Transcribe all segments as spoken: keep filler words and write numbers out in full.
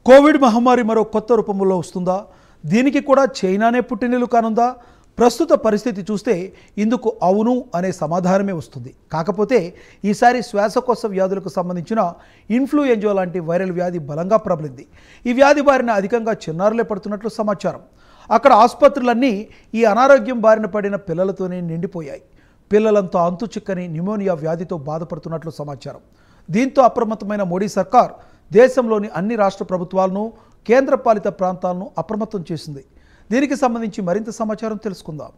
Covid మహమ్మారి మరో కొత్త రూపంలో వస్తుందా? దీనికి కూడా చైనానే పుట్టినిల్లు కానుందా? ప్రస్తుత పరిస్థితి చూస్తే ఇందుకు అవును అనే సమాధానమే వస్తుంది. కాకపోతే ఈసారి శ్వాసకోశ వ్యాధులకు సంబంధించిన ఇన్ఫ్లుయెంజా లాంటి వైరల్ వ్యాధి బలంగా ప్రబలింది. ఈ వ్యాధి బారిన అధికంగా చిన్నారులే పడుతున్నట్లు సమాచారం. అక్కడ ఆసుపత్రులన్నీ ఈ అనారోగ్యం బారిన పడిన పిల్లలతోనే నిండిపోయాయి. పిల్లలంతా అంతు చిక్కని న్యూమోనియా వ్యాధితో బాధపడుతున్నట్లు సమాచారం. దీంతో అప్రమత్తమైన మోడీ సర్కార్ దేశంలోని అన్ని రాష్ట్ర ప్రభుత్వాలను, కేంద్రపాలిత ప్రాంతాలను అప్రమత్తం చేసింది. దీనికి సంబంధించి మరింత సమాచారం తెలుసుకుందాం.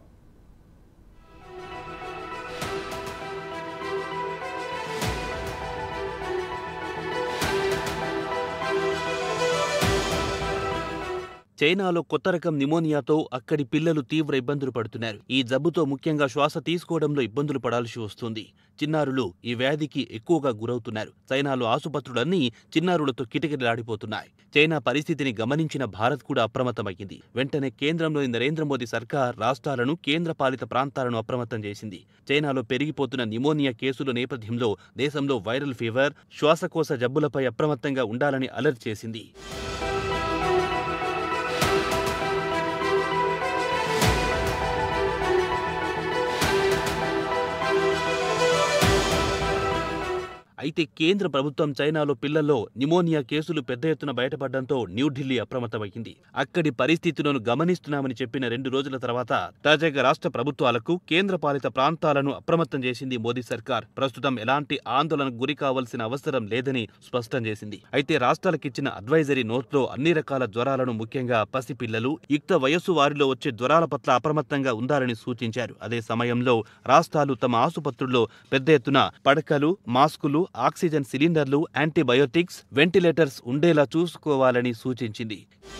చైనాలో కొత్త రకం న్యూమోనియాతో అక్కడి పిల్లలు తీవ్ర ఇబ్బందులు పడుతున్నారు. ఈ జబ్బుతో ముఖ్యంగా శ్వాస తీసుకోవడంలో ఇబ్బందులు పడాల్సి వస్తుంది. చిన్నారులు ఈ వ్యాధికి ఎక్కువగా గురవుతున్నారు. చైనాలో ఆసుపత్రులన్నీ చిన్నారులతో కిటకిటలాడిపోతున్నాయి. చైనా పరిస్థితిని గమనించిన భారత్ కూడా అప్రమత్తమైంది. వెంటనే కేంద్రంలోని నరేంద్ర మోదీ సర్కార్ రాష్ట్రాలను, కేంద్రపాలిత ప్రాంతాలను అప్రమత్తం చేసింది. చైనాలో పెరిగిపోతున్న న్యూమోనియా కేసుల నేపథ్యంలో దేశంలో వైరల్ ఫీవర్, శ్వాసకోశ జబ్బులపై అప్రమత్తంగా ఉండాలని అలర్ట్ చేసింది. అయితే కేంద్ర ప్రభుత్వం చైనాలో పిల్లల్లో న్యూమోనియా కేసులు పెద్ద ఎత్తున బయటపడడంతో న్యూఢిల్లీ అప్రమత్తమైంది. అక్కడి పరిస్థితులను గమనిస్తున్నామని చెప్పిన రెండు రోజుల తర్వాత తాజాగా రాష్ట్ర ప్రభుత్వాలకు, కేంద్రపాలిత ప్రాంతాలను అప్రమత్తం చేసింది మోదీ సర్కార్. ప్రస్తుతం ఎలాంటి ఆందోళనకు గురి కావాల్సిన అవసరం లేదని స్పష్టం చేసింది. అయితే రాష్ట్రాలకిచ్చిన అడ్వైజరీ నోట్లో అన్ని రకాల జ్వరాలను, ముఖ్యంగా పసిపిల్లలు, యుక్త వయస్సు వారిలో వచ్చే జ్వరాల పట్ల అప్రమత్తంగా ఉండాలని సూచించారు. అదే సమయంలో రాష్ట్రాలు తమ ఆసుపత్రుల్లో పెద్ద ఎత్తున పడకలు, మాస్కులు, ఆక్సిజన్ సిలిండర్లు, యాంటీబయోటిక్స్, వెంటిలేటర్స్ ఉండేలా చూసుకోవాలని సూచించింది.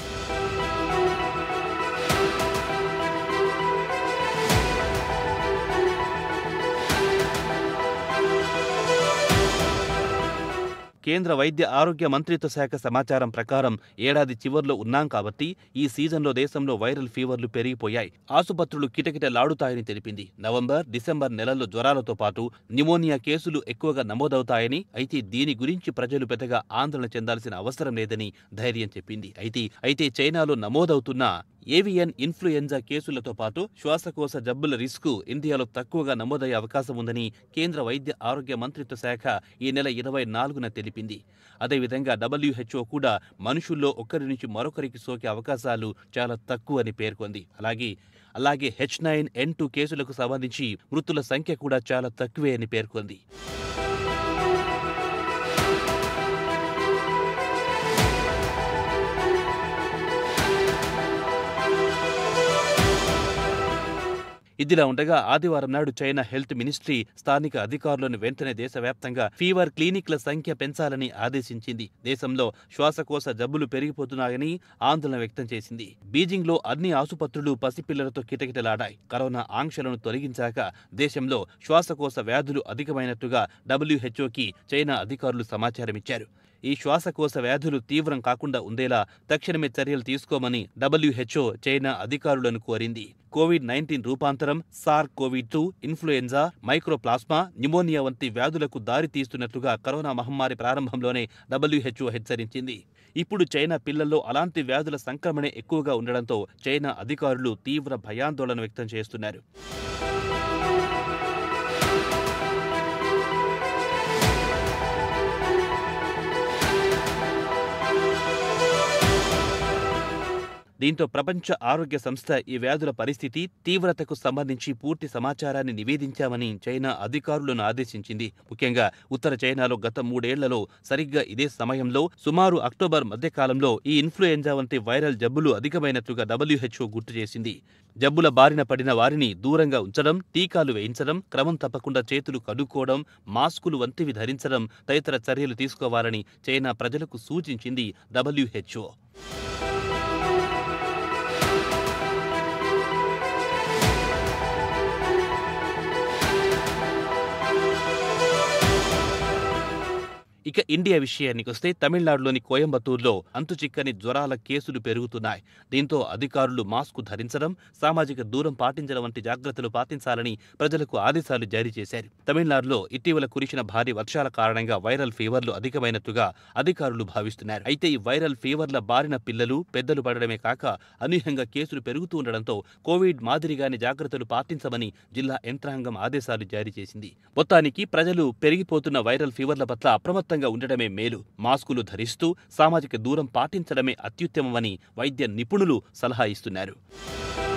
కేంద్ర వైద్య ఆరోగ్య మంత్రిత్వ శాఖ సమాచారం ప్రకారం ఏడాది చివర్లో ఉన్నాం కాబట్టి ఈ సీజన్లో దేశంలో వైరల్ ఫీవర్లు పెరిగిపోయాయి. ఆసుపత్రులు కిటకిటలాడుతాయని తెలిపింది. నవంబర్, డిసెంబర్ నెలల్లో జ్వరాలతో పాటు న్యూమోనియా కేసులు ఎక్కువగా నమోదవుతాయని, అయితే దీని గురించి ప్రజలు పెద్దగా ఆందోళన చెందాల్సిన అవసరం లేదని ధైర్యం చెప్పింది. అయితే అయితే చైనాలో నమోదవుతున్న ఏవియన్ ఇన్ఫ్లుయెంజా కేసులతో పాటు శ్వాసకోశ జబ్బుల రిస్కు ఇండియాలో తక్కువగా నమోదయ్యే అవకాశం ఉందని కేంద్ర వైద్య ఆరోగ్య మంత్రిత్వ శాఖ ఈ నెల ఇరవై నాలుగున తెలిపింది. అదేవిధంగా డబ్ల్యూహెచ్ఓ కూడా మనుషుల్లో ఒకరి నుంచి మరొకరికి సోకే అవకాశాలు చాలా తక్కువని పేర్కొంది. అలాగే అలాగే హెచ్ నైన్ ఎన్ టూ కేసులకు సంబంధించి మృతుల సంఖ్య కూడా చాలా తక్కువే అని పేర్కొంది. ఇదిలా ఉండగా ఆదివారం నాడు చైనా హెల్త్ మినిస్ట్రీ స్థానిక అధికారులను వెంటనే దేశవ్యాప్తంగా ఫీవర్ క్లినిక్ల సంఖ్య పెంచాలని ఆదేశించింది. దేశంలో శ్వాసకోశ జబ్బులు పెరిగిపోతున్నాయని ఆందోళన వ్యక్తం చేసింది. బీజింగ్లో అన్ని ఆసుపత్రులు పసిపిల్లలతో కిటకిటలాడాయి. కరోనా ఆంక్షలను తొలగించాక దేశంలో శ్వాసకోశ వ్యాధులు అధికమైనట్టుగా డబ్ల్యూహెచ్ఓకి చైనా అధికారులు సమాచారమిచ్చారు. ఈ శ్వాసకోశ వ్యాధులు తీవ్రం కాకుండా ఉండేలా తక్షణమే చర్యలు తీసుకోమని డబ్ల్యూహెచ్ఓ చైనా అధికారులను కోరింది. కోవిడ్ నైన్టీన్ రూపాంతరం, SARS covid two, influenza, microplasma, pneumonia వంటి వ్యాధులకు దారి తీస్తున్నట్లుగా కరోనా మహమ్మారి ప్రారంభంలోనే డబ్ల్యూహెచ్ఓ హెచ్చరించింది. ఇప్పుడు చైనా పిల్లల్లో అలాంటి వ్యాధుల సంక్రమణే ఎక్కువగా ఉండడంతో చైనా అధికారులు తీవ్ర భయాందోళన వ్యక్తం చేస్తున్నారు. దీంతో ప్రపంచ ఆరోగ్య సంస్థ ఈ వ్యాధుల పరిస్థితి, తీవ్రతకు సంబంధించి పూర్తి సమాచారాన్ని నివేదించామని చైనా అధికారులను ఆదేశించింది. ముఖ్యంగా ఉత్తర చైనాలో గత మూడేళ్లలో సరిగ్గా ఇదే సమయంలో సుమారు అక్టోబర్ మధ్యకాలంలో ఈ ఇన్ఫ్లుయెంజా వంటి వైరల్ జబ్బులు అధికమైనట్లుగా డబ్ల్యూహెచ్ఓ గుర్తు చేసింది. జబ్బుల బారిన పడిన వారిని దూరంగా ఉంచడం, టీకాలు వేయించడం, క్రమం తప్పకుండా చేతులు కడుక్కోవడం, మాస్కులు వంటివి ధరించడం తదితర చర్యలు తీసుకోవాలని చైనా ప్రజలకు సూచించింది డబ్ల్యూహెచ్ఓ. ఇక ఇండియా విషయానికొస్తే తమిళనాడులోని కోయంబత్తూరులో అంతుచిక్కని జ్వరాల కేసులు పెరుగుతున్నాయి. దీంతో అధికారులు మాస్కు ధరించడం, సామాజిక దూరం పాటించడం వంటి జాగ్రత్తలు పాటించాలని ప్రజలకు ఆదేశాలు జారీ చేశారు. తమిళనాడులో ఇటీవల కురిసిన భారీ వర్షాల కారణంగా వైరల్ ఫీవర్లు అధికమైనట్టుగా అధికారులు భావిస్తున్నారు. అయితే ఈ వైరల్ ఫీవర్ల బారిన పిల్లలు, పెద్దలు పడడమే కాక అనూహ్యంగా కేసులు పెరుగుతూ ఉండడంతో కోవిడ్ మాదిరిగానే జాగ్రత్తలు పాటించమని జిల్లా యంత్రాంగం ఆదేశాలు జారీ చేసింది. మొత్తానికి ప్రజలు పెరిగిపోతున్న వైరల్ ఫీవర్ల పట్ల అప్రమత్తంగా ఉండడమే మేలు. మాస్కులు ధరిస్తూ సామాజిక దూరం పాటించడమే అత్యుత్తమమని వైద్య నిపుణులు సలహా ఇస్తున్నారు.